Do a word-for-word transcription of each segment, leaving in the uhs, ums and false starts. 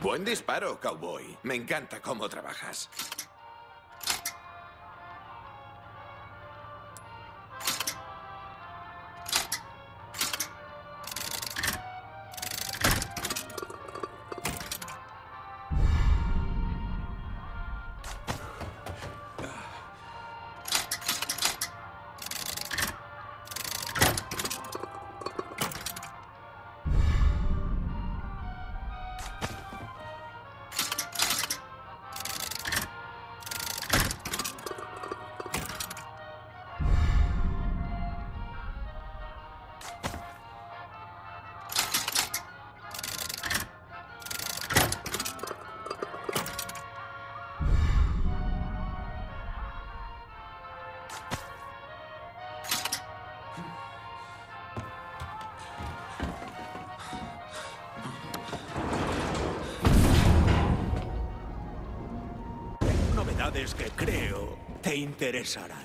Buen disparo, cowboy. Me encanta cómo trabajas. Novedades que creo te interesarán.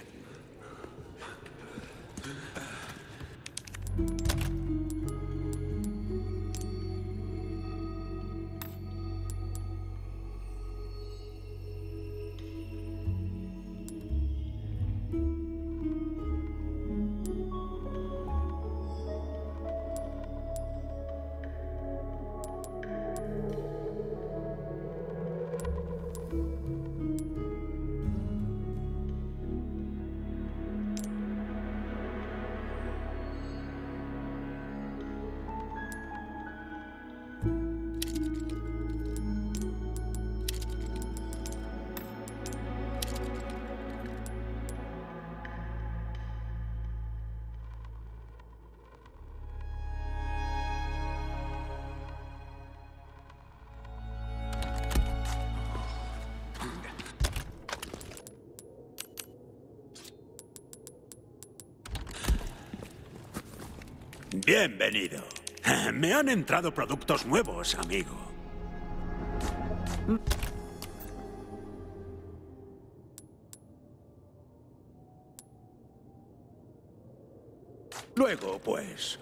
Bienvenido. Me han entrado productos nuevos, amigo. Luego, pues...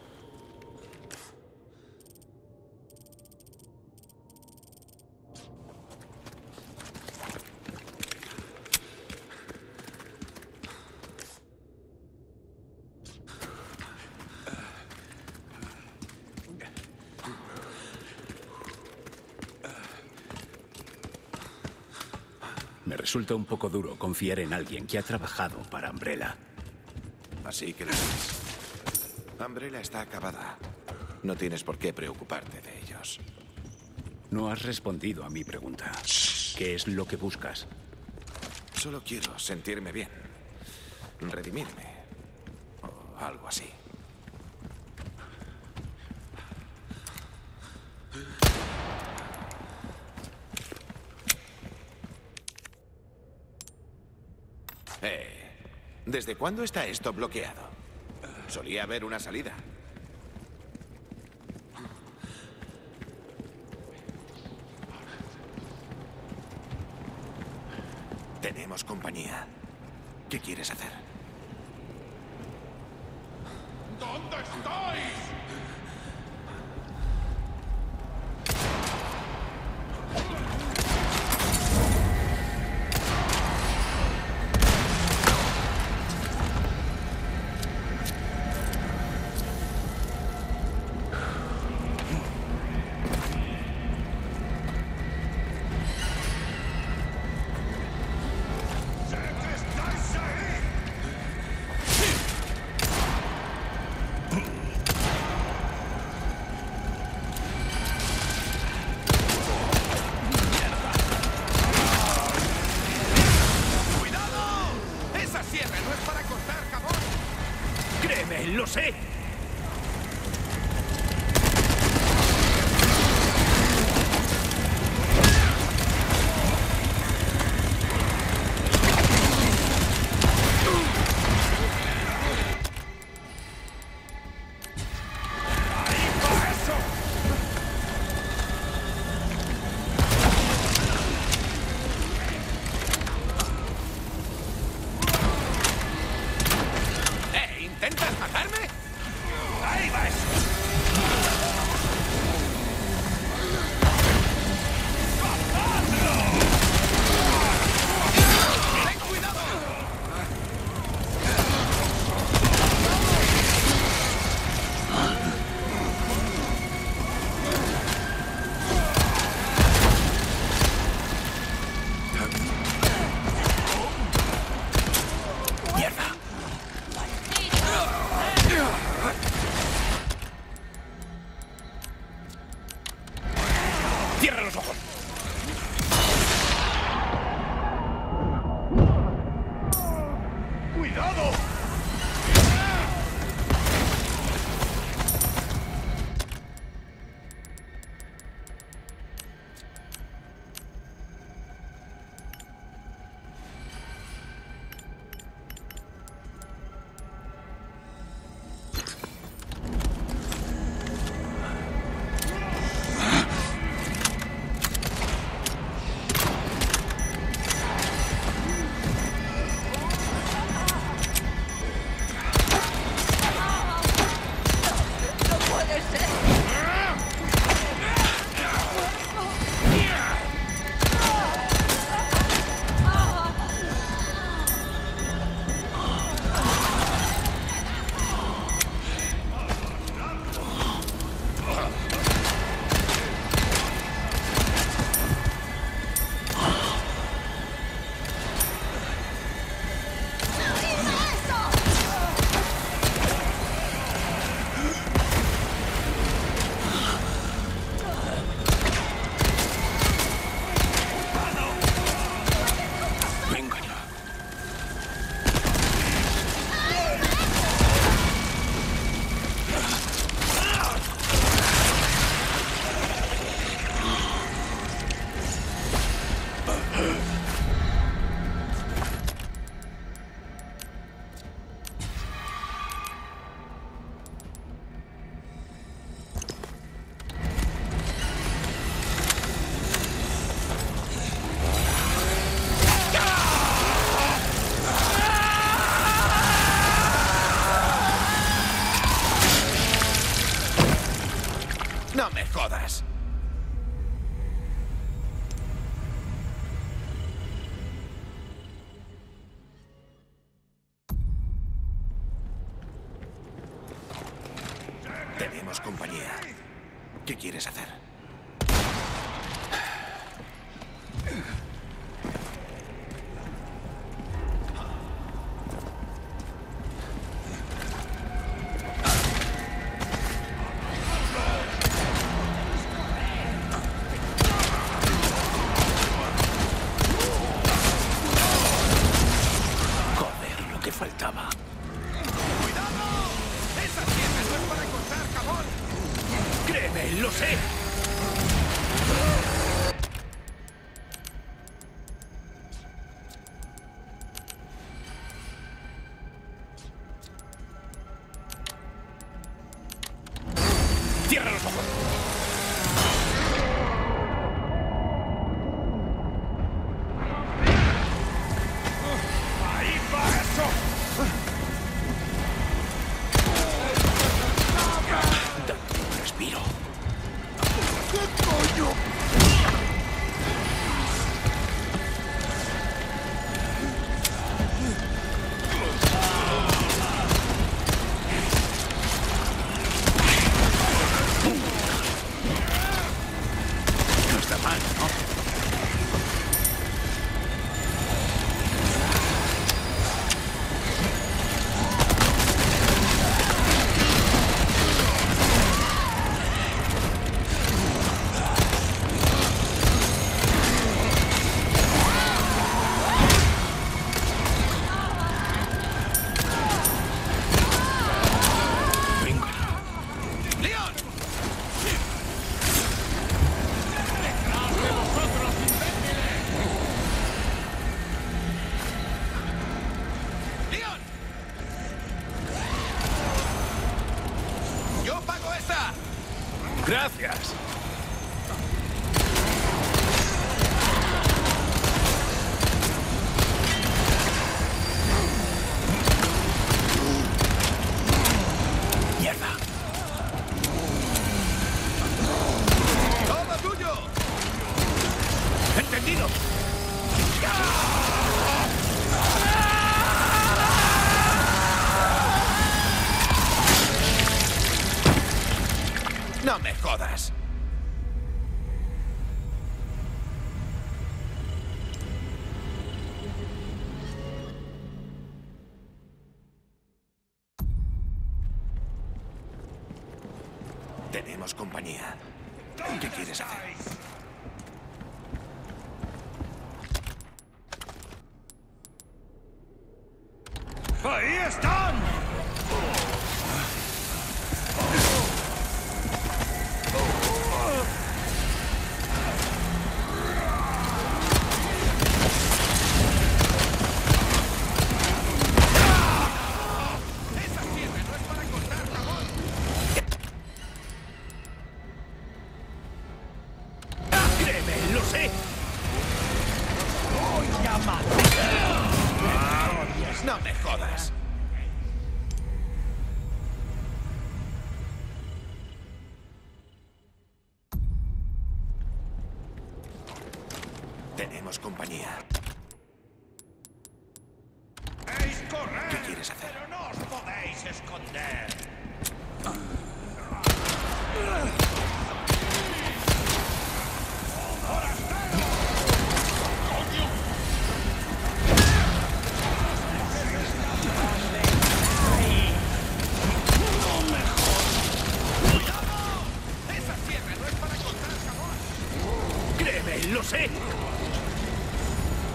Me resulta un poco duro confiar en alguien que ha trabajado para Umbrella. Así que lo ves. Umbrella está acabada. No tienes por qué preocuparte de ellos. No has respondido a mi pregunta. ¿Qué es lo que buscas? Solo quiero sentirme bien. Redimirme. O algo así. Eh, ¿desde cuándo está esto bloqueado? Solía haber una salida. Tenemos compañía. ¿Qué quieres hacer? ¿Dónde estáis? ¡Lo sé! ¡No me jodas! Tenemos compañía. ¿Qué quieres hacer? Joder, lo que faltaba. ¡Créeme, lo sé! ¡Cierra los ojos! ¡Ahí va eso! Dame un respiro. ¿Qué coño? No está mal, ¿no? Venga. ¡Leon! ¡Leon! ¡Yo pago esta! Gracias. Mierda. ¡Todo tuyo! ¡Entendido! ¡No me jodas! Tenemos compañía. ¿Qué quieres hacer? ¡Ahí están! ¡Esa sierra no es para cortar jabón! ¡Créeme, lo sé! ¡No me jodas! Tenemos compañía. ¡Podéis correr! ¿Qué quieres hacer? Pero no os podéis esconder. ¡Esa sierra no es para cortar jabón! ¡Créeme, lo sé!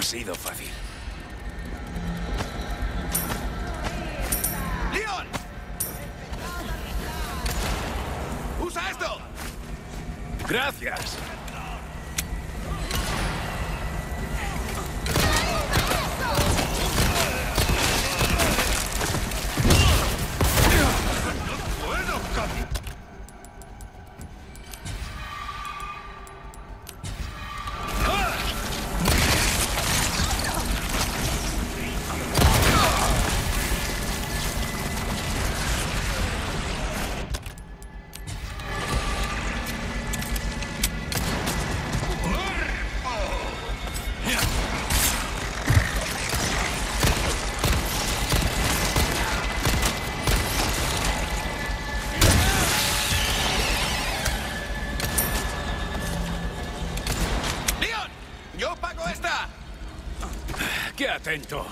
sido fácil. ¡Leon! ¡Usa esto! ¡Gracias! ¡Yo pago esta! ¡Qué atento!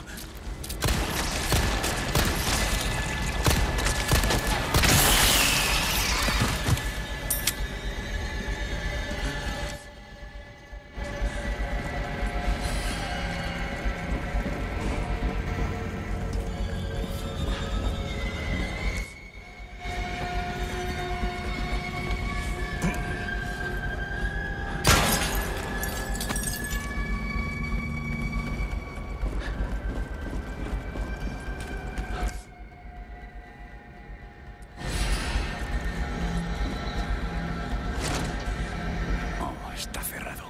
Está cerrado.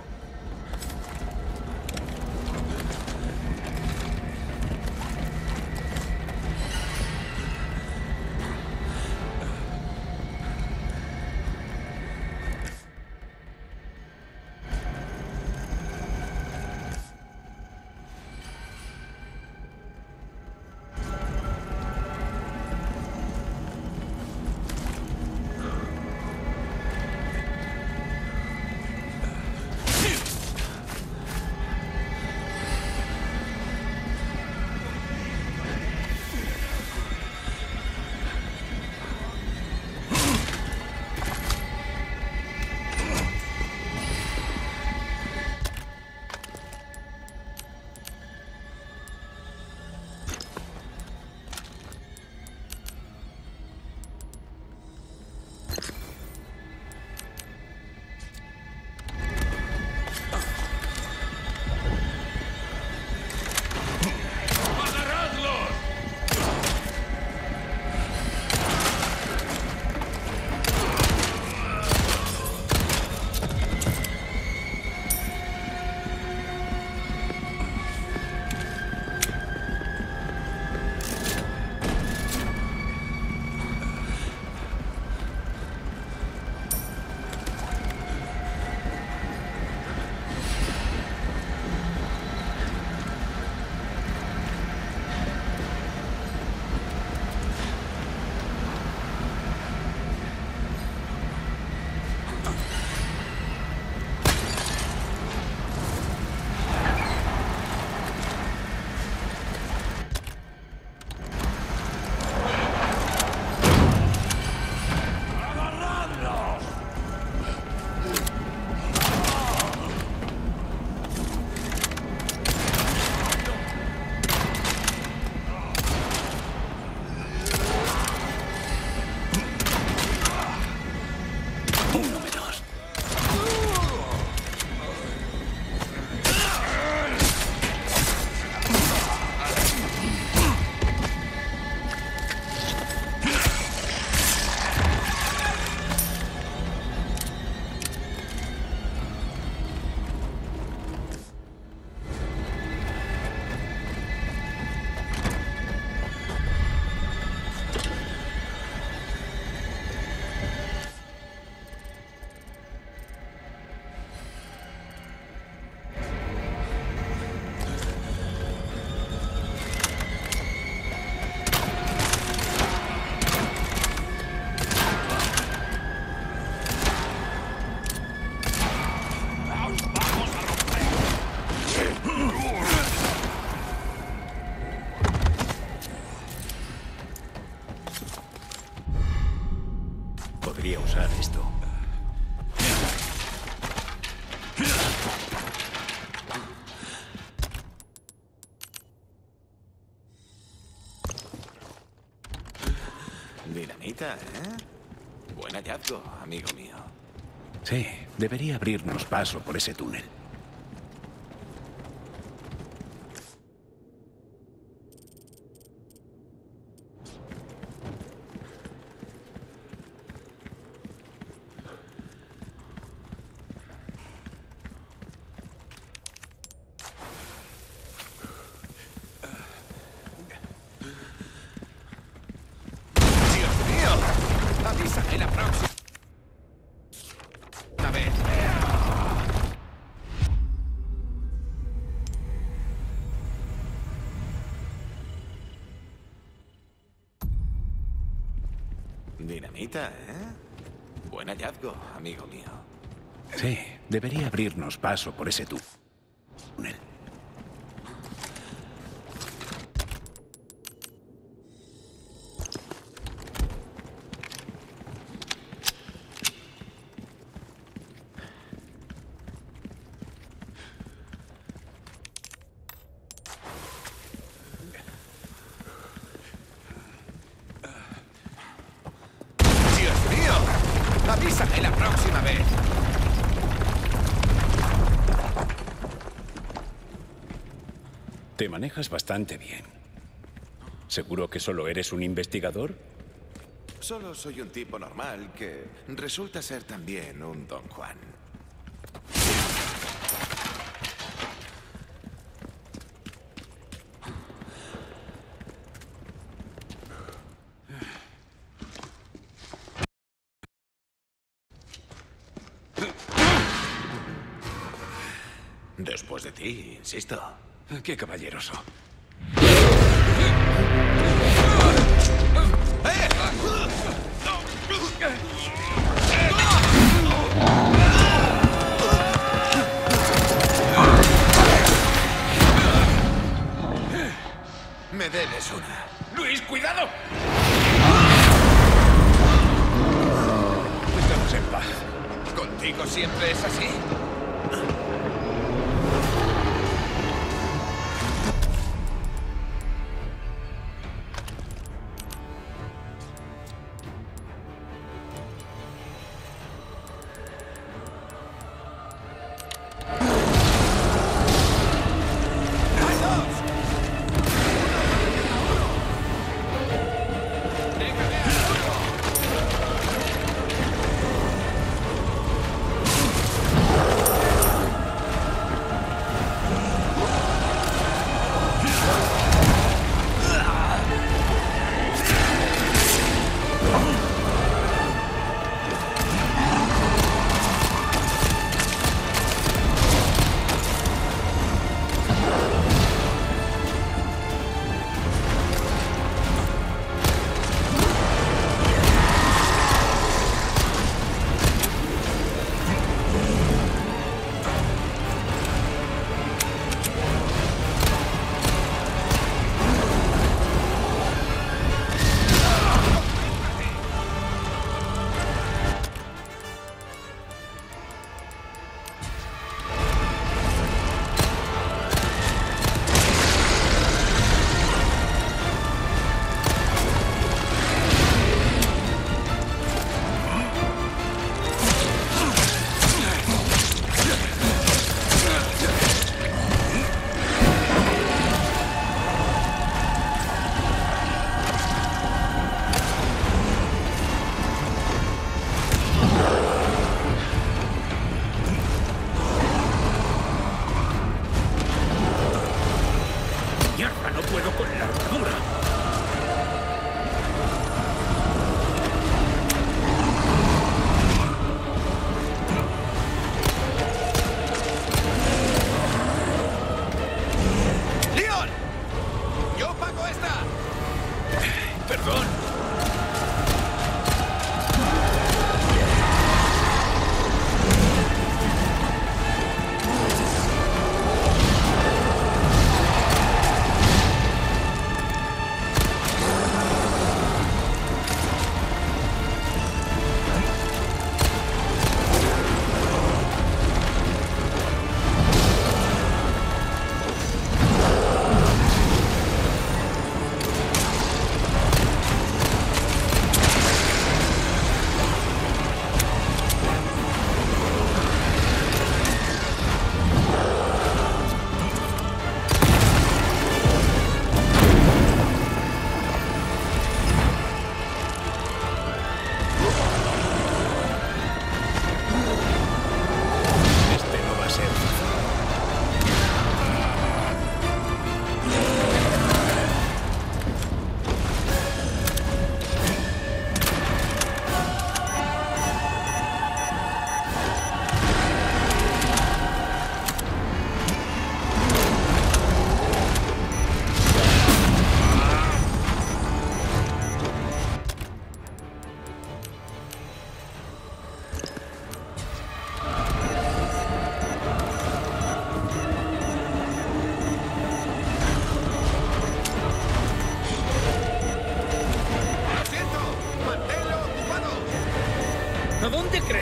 Podría usar esto. Dinamita, ¿eh? Buen hallazgo, amigo mío. Sí, debería abrirnos paso por ese túnel. Avísame la próxima vez. Dinamita, ¿eh? Buen hallazgo, amigo mío. Sí, debería abrirnos paso por ese túnel. ¡Avísame la próxima vez! Te manejas bastante bien. ¿Seguro que solo eres un investigador? Solo soy un tipo normal que resulta ser también un Don Juan. Después de ti, insisto. Qué caballeroso. Me debes una. ¡Luis, cuidado! Estamos en paz. ¿Contigo siempre es así?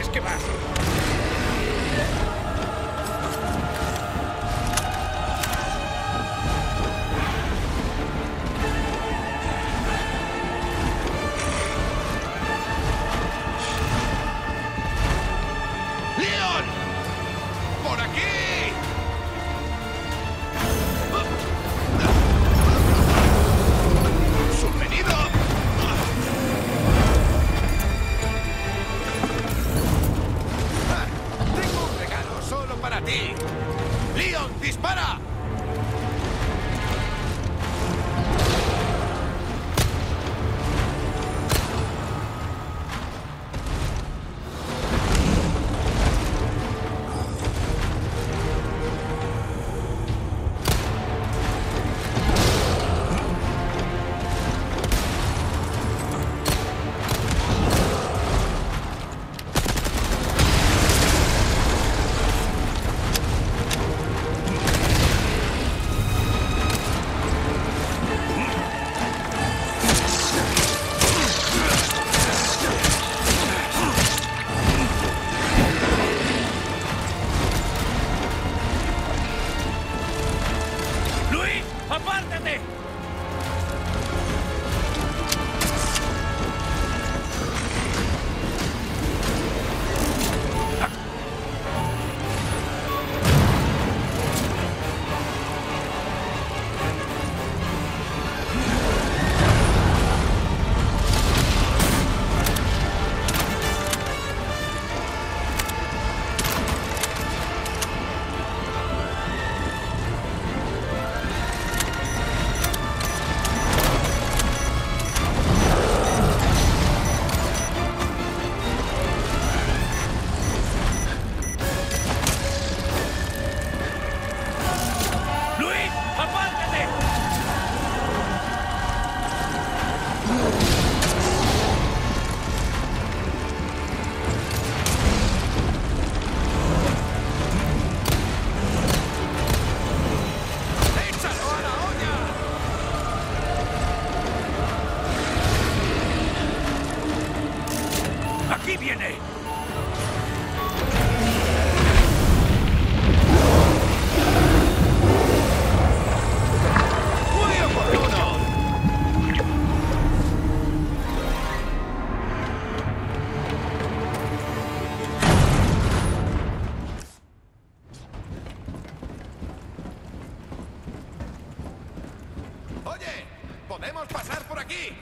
que vas? ¡Leon! ¡Por aquí! ¡Subvenido! Ah, tengo un regalo solo para ti. ¡Leon, dispara! ¡Luis! ¡Apártate! ¡Luis! ¡Apártate! ¡Échalo a la olla! ¡Aquí viene! ¡Muy oportuno! Oye, ¿podemos pasar por aquí?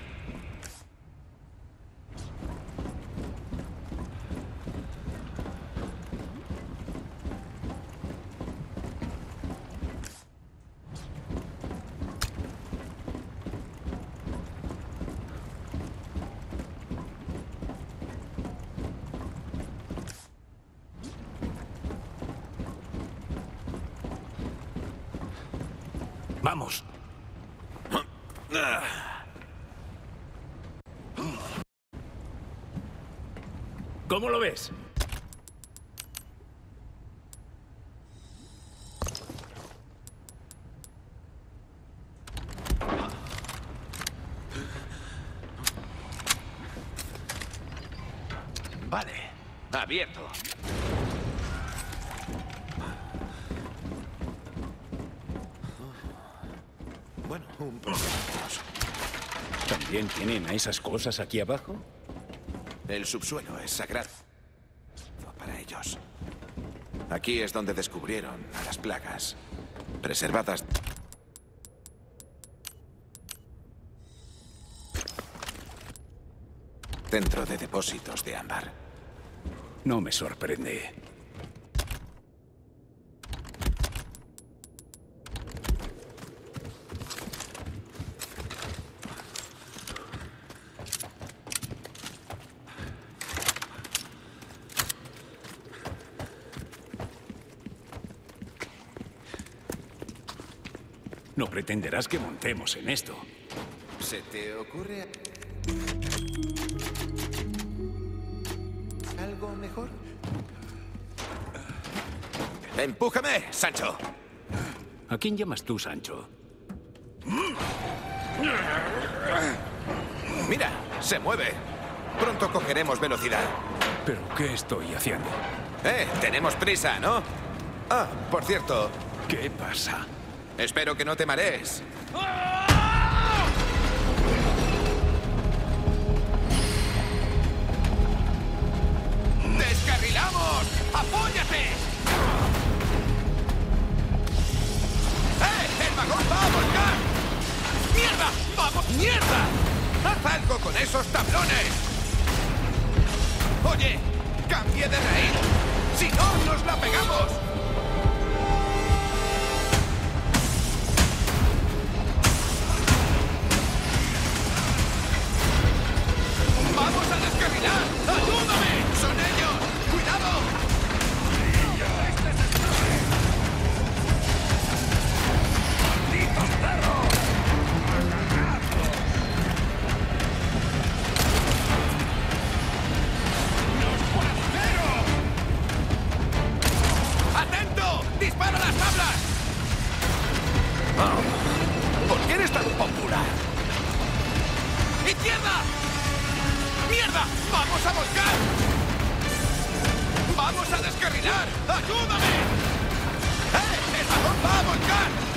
¡Vamos! ¿Cómo lo ves? Vale, abierto. Bueno, un poco. ¿También tienen a esas cosas aquí abajo? El subsuelo es sagrado para ellos. Aquí es donde descubrieron a las plagas, preservadas dentro de depósitos de ámbar. No me sorprende. No pretenderás que montemos en esto. ¿Se te ocurre algo mejor? ¡Empújame, Sancho! ¿A quién llamas tú, Sancho? Mira, se mueve. Pronto cogeremos velocidad. ¿Pero qué estoy haciendo? Eh, tenemos prisa, ¿no? Ah, por cierto, ¿Qué pasa? espero que no te marees. ¡Descarrilamos! ¡Apóyate! ¡Eh! ¡El vagón va a volcar! ¡Mierda! ¡Vamos! ¡Mierda! ¡Haz algo con esos tablones! Oye, cambie de raíz. Si no, nos la pegamos. ¡Vamos a descarrilar! ¡Ayúdame! ¡Son ellos! ¡Cuidado! ¡Malditos perros! ¡Atento! ¡Dispara las tablas! Oh, ¿por qué eres tan popular? ¡Izquierda! ¡Mierda! ¡Vamos a volcar! ¡Vamos a descarrilar! ¡Ayúdame! ¡Eh! ¡El vagón va a volcar!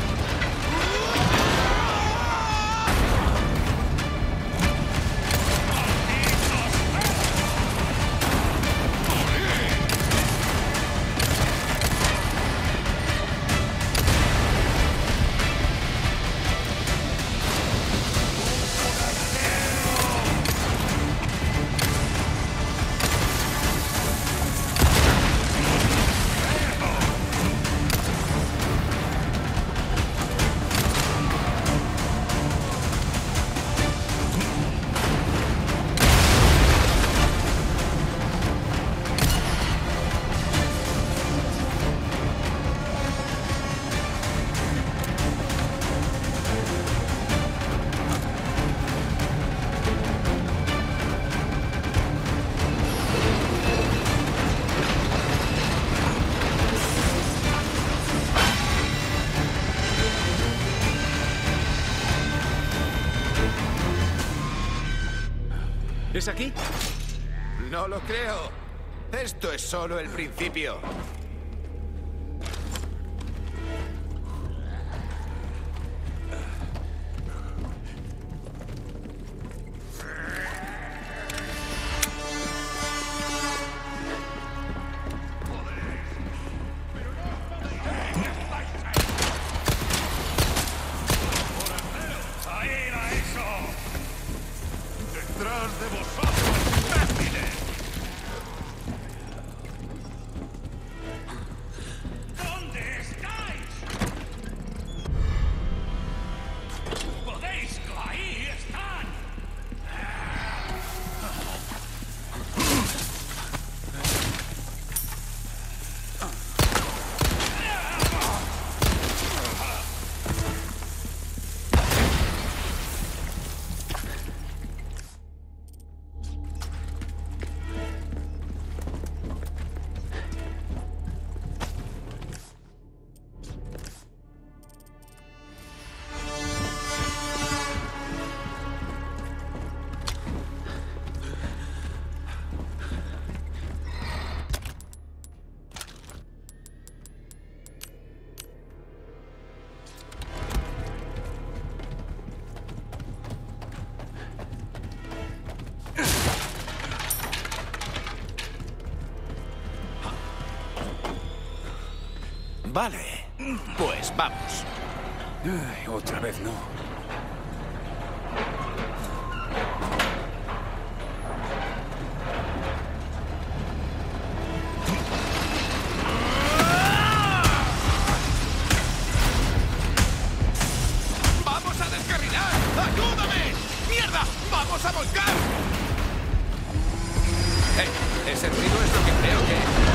¿Es aquí? No lo creo. Esto es solo el principio. Vale, pues vamos. Ay, otra vez no. ¡Vamos a descarrilar! ¡Ayúdame! ¡Mierda! ¡Vamos a volcar! Eh, ese ruido es lo que creo que...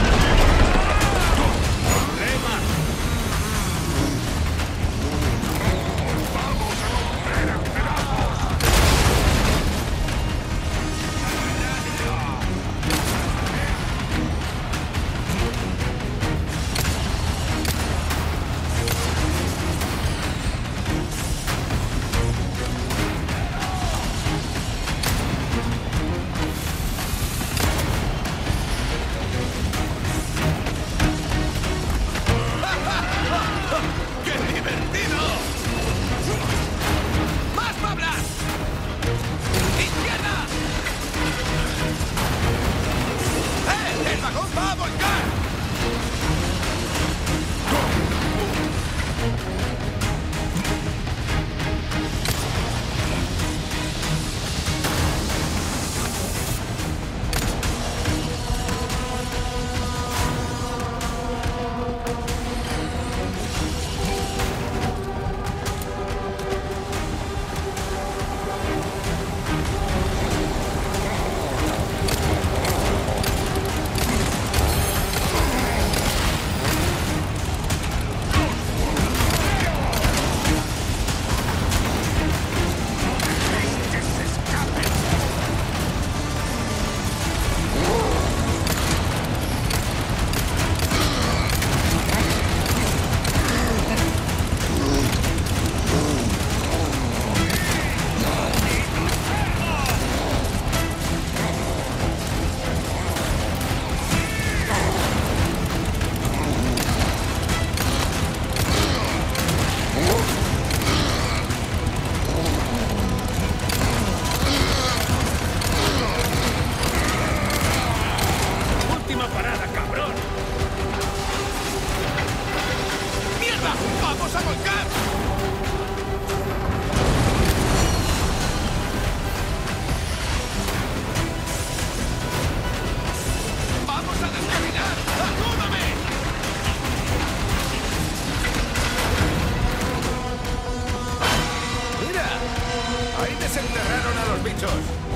Ahí desenterraron a los bichos.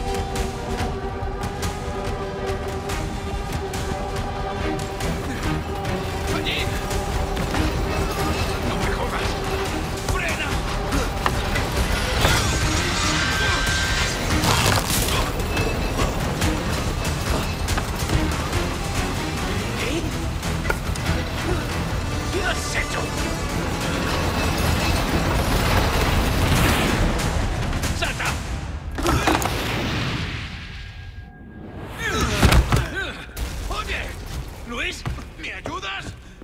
¡Allí! ¡No me jodas! ¡Frena! ¿Qué? ¿Qué has hecho? ¡Salta! ¡Oye! ¿Luis? ¿Me ayudas?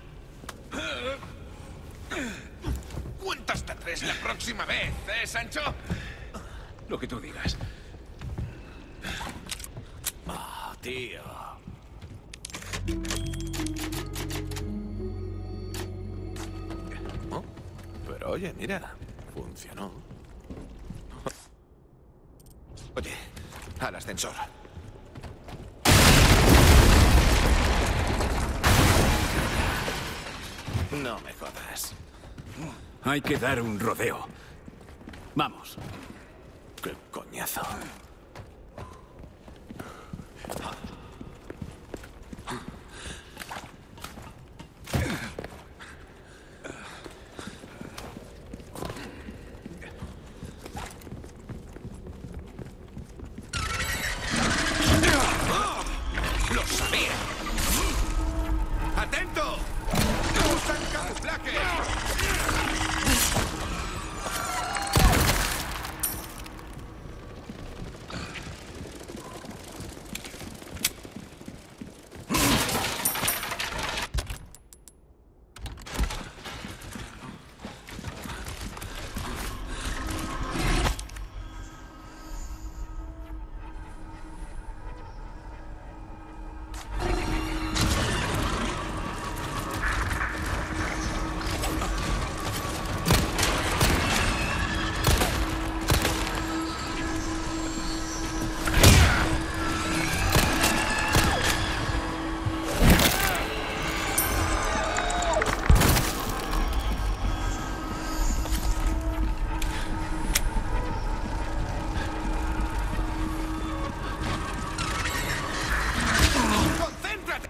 Cuenta hasta tres la próxima vez, ¿eh, Sancho? Lo que tú digas. Ah, tío. Oh, pero oye, mira, funcionó. Oye, al ascensor. No me jodas. Hay que dar un rodeo. Vamos. ¡Qué coñazo! ¡Lo sabía! ¡Atento! ¡Usan camuflaje! ¡Concéntrate!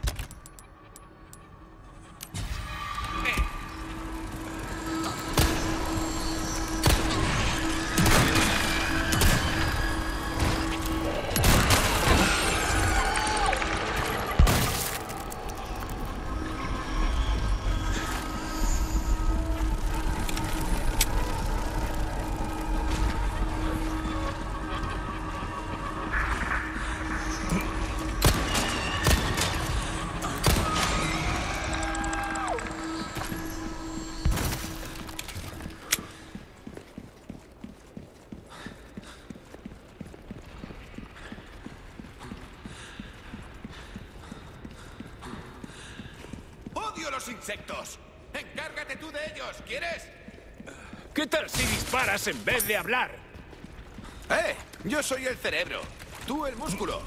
¡Odio los insectos! ¡Encárgate tú de ellos! ¿Quieres? ¿Qué tal si disparas en vez de hablar? ¡Eh! Yo soy el cerebro. Tú el músculo.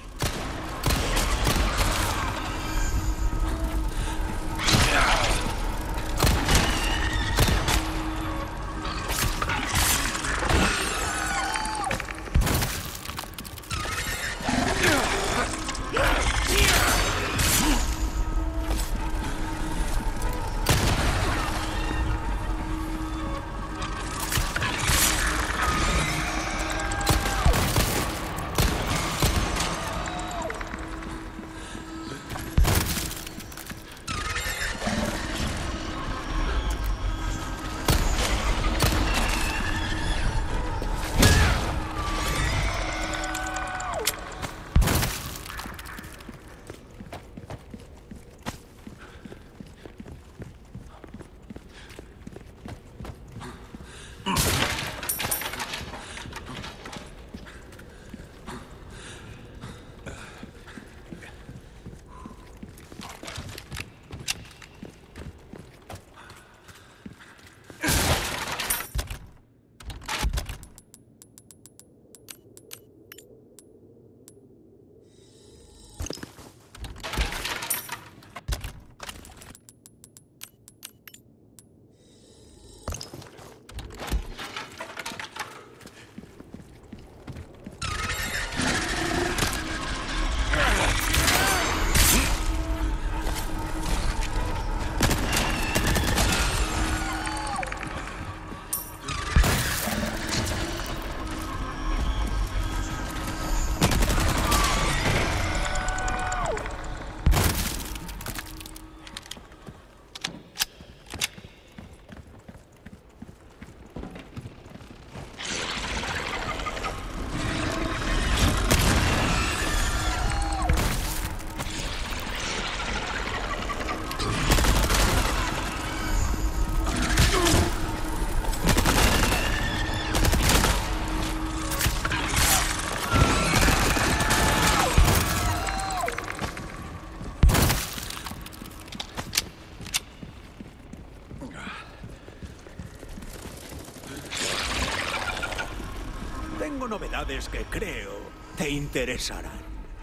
Tengo novedades que creo te interesarán.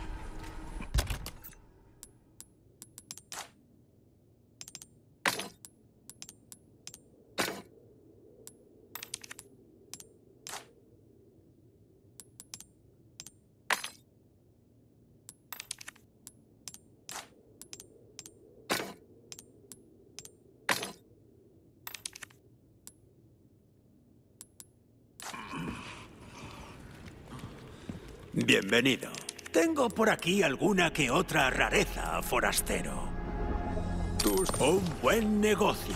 Bienvenido. Tengo por aquí alguna que otra rareza, forastero. Tus... Un buen negocio.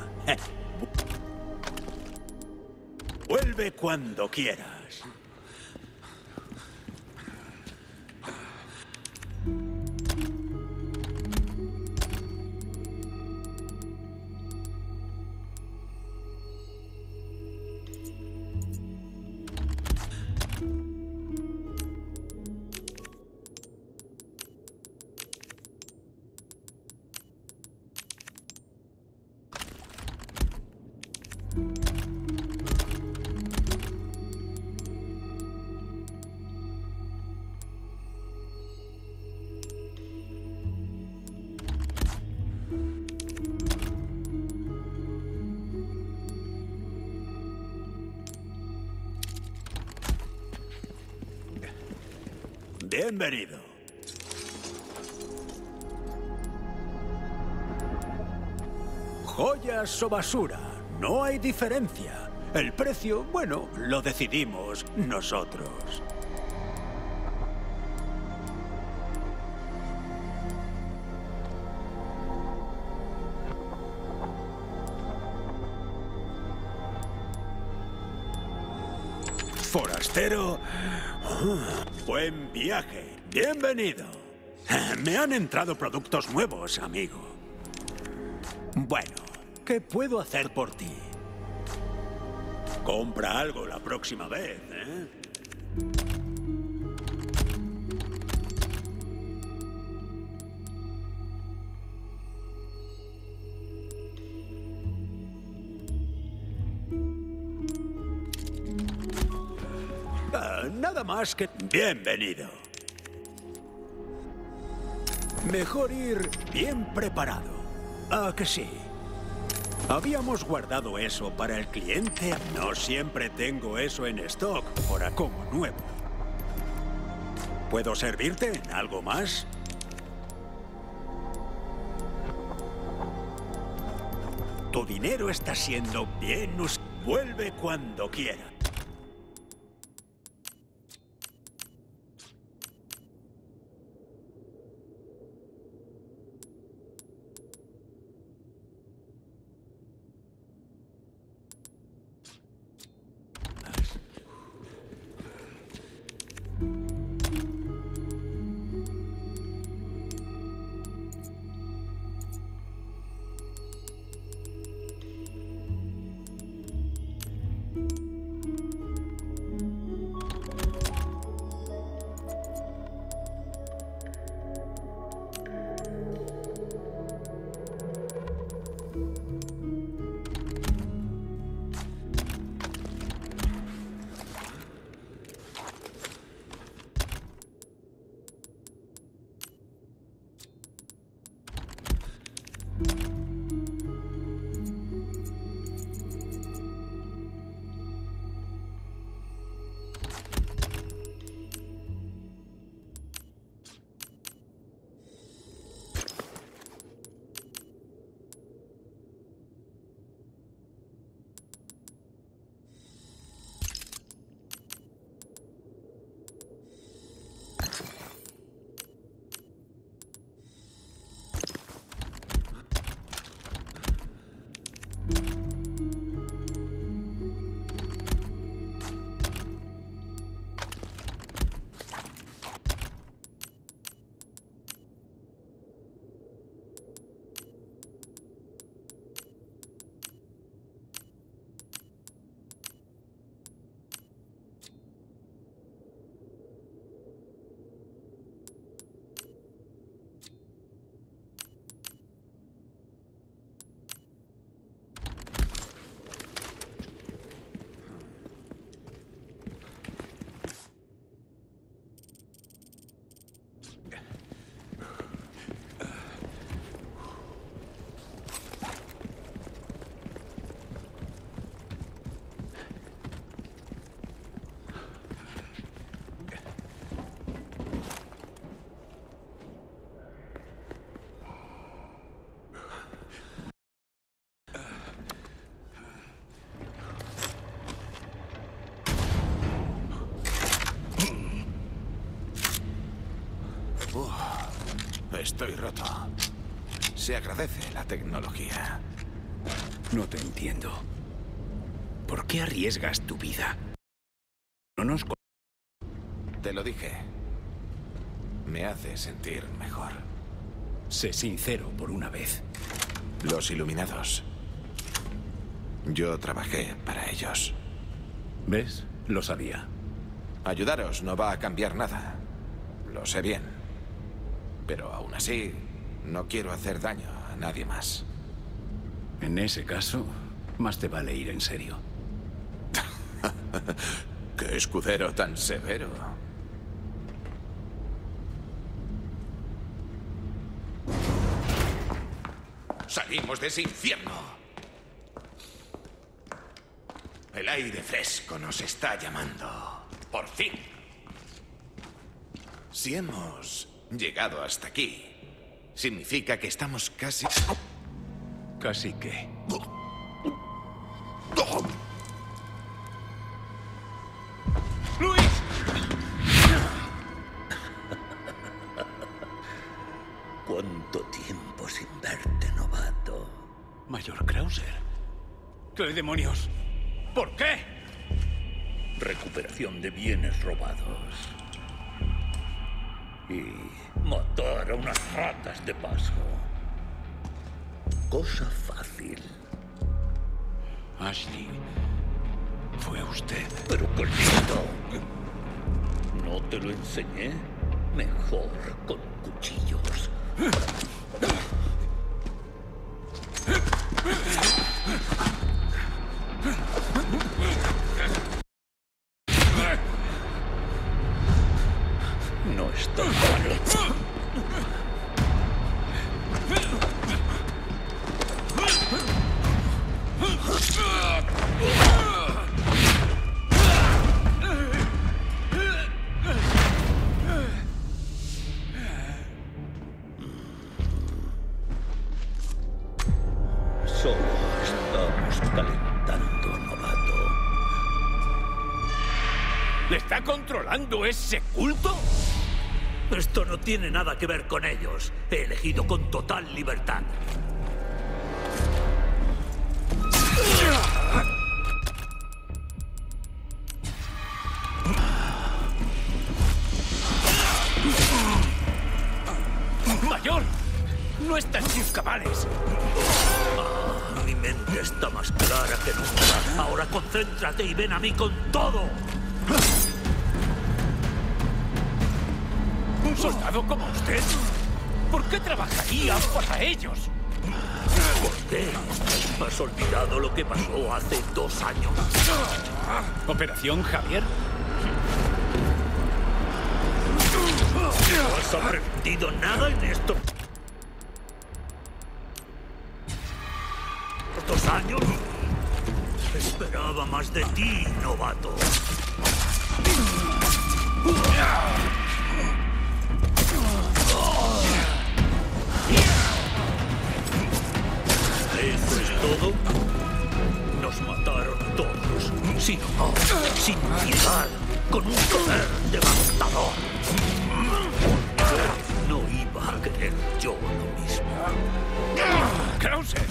Vuelve cuando quieras. Bienvenido. Joyas o basura, no hay diferencia. El precio, bueno, lo decidimos nosotros. Forastero, oh, buen viaje. Bienvenido. Me han entrado productos nuevos, amigo. Bueno, ¿qué puedo hacer por ti? Compra algo la próxima vez, ¿eh? Ah, nada más que... Bienvenido. Mejor ir bien preparado. ¿A que sí? Habíamos guardado eso para el cliente. No siempre tengo eso en stock, por como nuevo. ¿Puedo servirte en algo más? Tu dinero está siendo bien usado. Vuelve cuando quiera. Estoy roto. Se agradece la tecnología. No te entiendo. ¿Por qué arriesgas tu vida? No nos... con- Te lo dije. Me hace sentir mejor. Sé sincero por una vez. Los Iluminados. Yo trabajé para ellos. ¿Ves? Lo sabía. Ayudaros no va a cambiar nada. Lo sé bien. Pero aún así, no quiero hacer daño a nadie más. En ese caso, más te vale ir en serio. ¡Qué escudero tan severo! Salimos de ese infierno. El aire fresco nos está llamando. Por fin. Si hemos llegado hasta aquí, significa que estamos casi... Casi que... ¡Luis! ¿Cuánto tiempo sin verte, novato? Mayor Krauser. ¿Qué demonios? ¿Por qué? Recuperación de bienes robados. Y matar a unas ratas de paso. Cosa fácil. Ashley, fue usted. Pero qué listo. ¿No te lo enseñé? Mejor con cuchillos. No está mal. Solo estamos calentando, novato. ¿Le está controlando ese culto? Esto no tiene nada que ver con ellos. He elegido con total libertad. ¡Mayor! ¡No está en sus cabales! Ah, mi mente está más clara que nunca. Ahora concéntrate y ven a mí con todo. ¿Un soldado como usted? ¿Por qué trabajaría para ellos? ¿Por qué? ¿Has olvidado lo que pasó hace dos años? ¿Operación Javier? ¿No has aprendido nada en esto? ¿Dos años? Esperaba más de ti, novato. ¿Eso es todo? Nos mataron a todos, sin honor, sin piedad, con un poder devastador. No iba a querer yo lo mismo. ¡Krauser!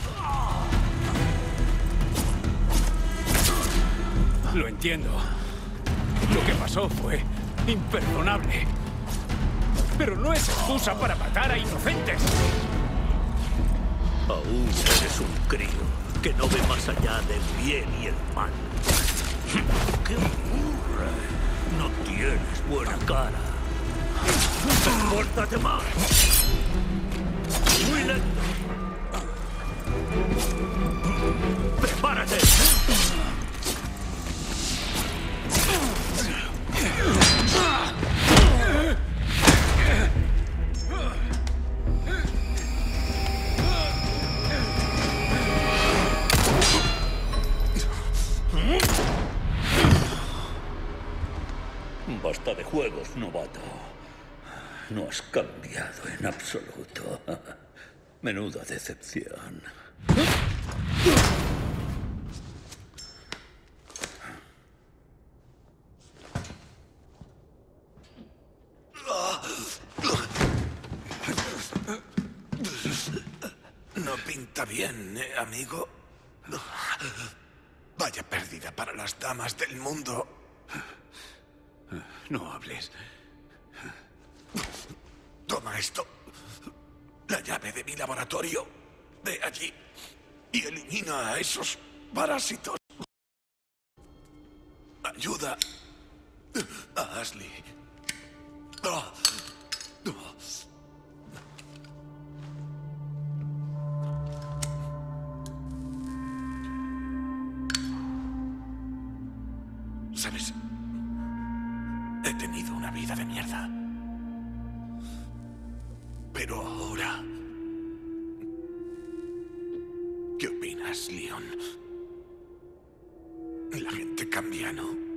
Lo entiendo. Lo que pasó fue imperdonable. Pero no es excusa para matar a inocentes. Aún eres un crío que no ve más allá del bien y el mal. ¡Qué burra! No tienes buena cara. ¡Compórtate más! ¡Muy lento! ¡Prepárate! Basta de juegos, novato. No has cambiado en absoluto. Menuda decepción. No pinta bien, ¿eh, amigo? Vaya pérdida para las damas del mundo. No hables. Toma esto. La llave de mi laboratorio. Ve allí y elimina a esos parásitos. Ayuda a Ashley. Ah. Ah. ¿Sabes? He tenido una vida de mierda. Pero ahora... ¿Qué opinas, Leon? La gente cambia, ¿no?